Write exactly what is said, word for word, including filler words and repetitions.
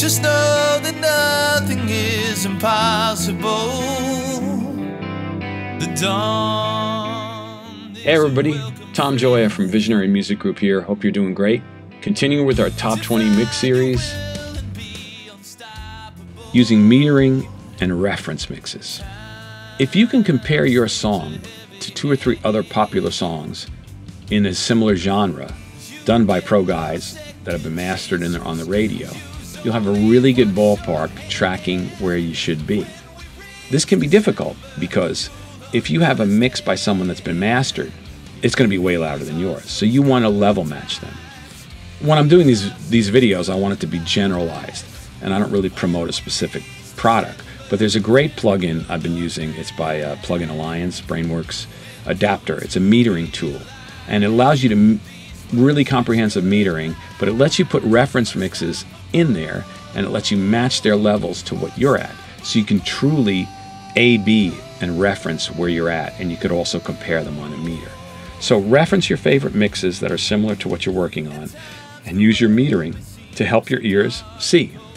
Just know that nothing is impossible. The dawn. Hey everybody, Tom Gioia from Visionary Music Group here. Hope you're doing great. Continuing with our Top twenty Mix Series, using metering and reference mixes. If you can compare your song to two or three other popular songs in a similar genre, done by pro guys that have been mastered in there on the radio, you'll have a really good ballpark tracking where you should be. This can be difficult because if you have a mix by someone that's been mastered, it's going to be way louder than yours. So you want to level match them. When I'm doing these these videos, I want it to be generalized, and I don't really promote a specific product. But there's a great plugin I've been using. It's by uh, Plugin Alliance, Brainworks Adapter. It's a metering tool, and it allows you to m really comprehensive metering, but it lets you put reference mixes in there, and it lets you match their levels to what you're at. So you can truly A B and reference where you're at, and you could also compare them on a meter. So reference your favorite mixes that are similar to what you're working on, and use your metering to help your ears see.